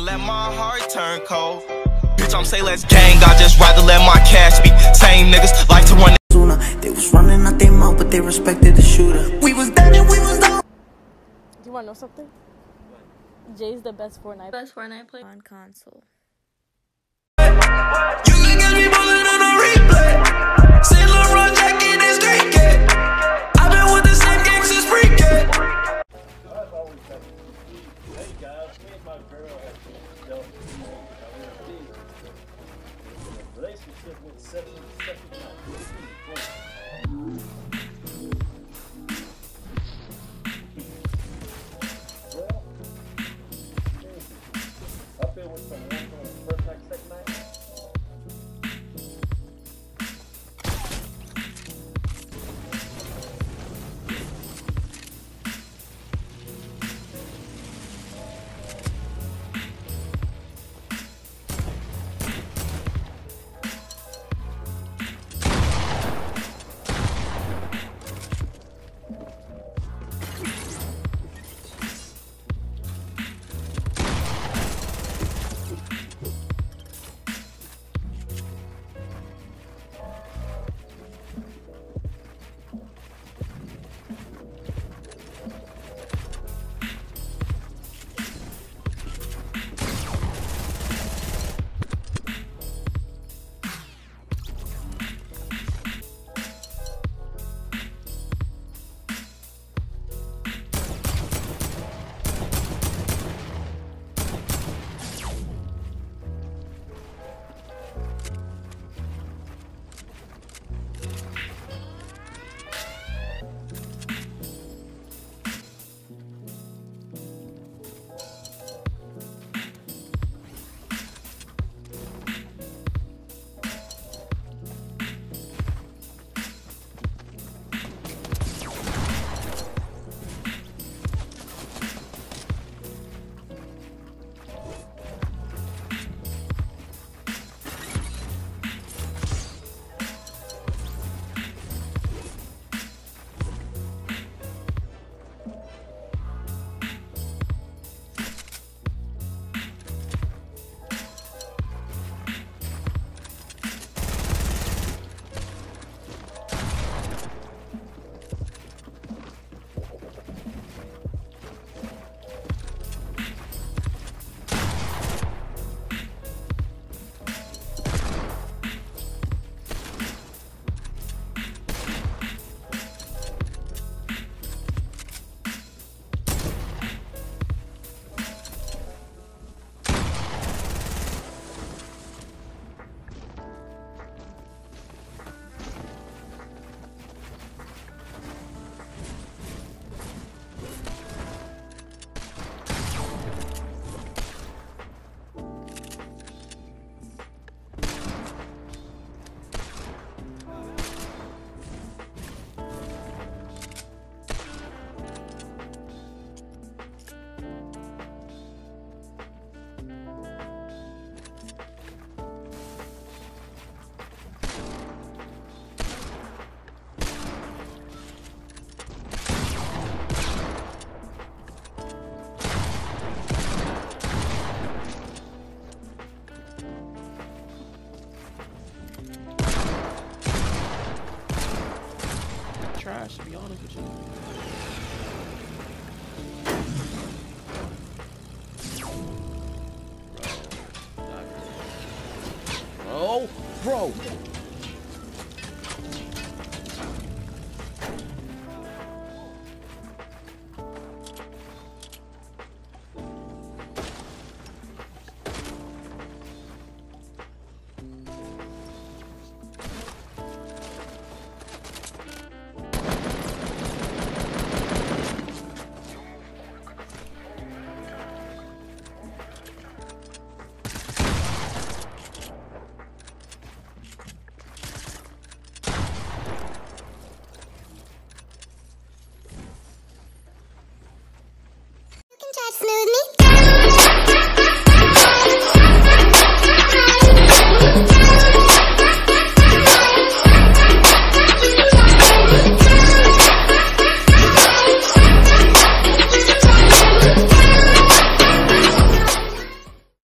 let my heart turn cold. Bitch, I'm say let's gang, I just rather let my cash speak. Same niggas like to run. They was running out their mouth, but they respected the shooter. We was dead and we was down. Do you want to know something? Jay's the best Fortnite player on console. You niggas be pulling on a replay. Saint Laurent jacket is great kid. I've been with the same gang since pre-K. I've always had hey guys, me and my girl have been dealt with a relationship with second well, I've been with someone on the first night, second night. Trash, to be honest with you. Oh, bro.